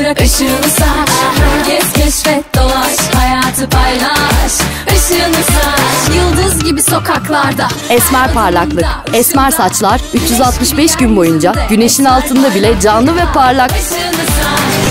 Işığını saç, gez keşfet dolaş, hayatı paylaş. Işığını saç, yıldız gibi sokaklarda. Esmer parlaklık, esmer saçlar 365 gün boyunca güneşin altında bile canlı ve parlak. Işığını saç.